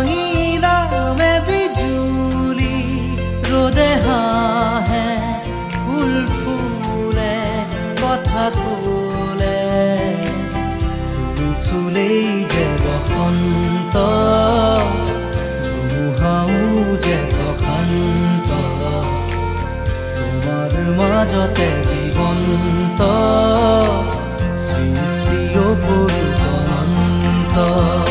ভাঙি নামে বিজুলি রোদে হাহে ফুল ফুলে কথা কলে তুমি চুলেই যে বসন্ত ধুমুহাও যে প্ৰশান্ত তোমাৰ মাজতে জীৱন্ত সৃষ্টিও অনন্ত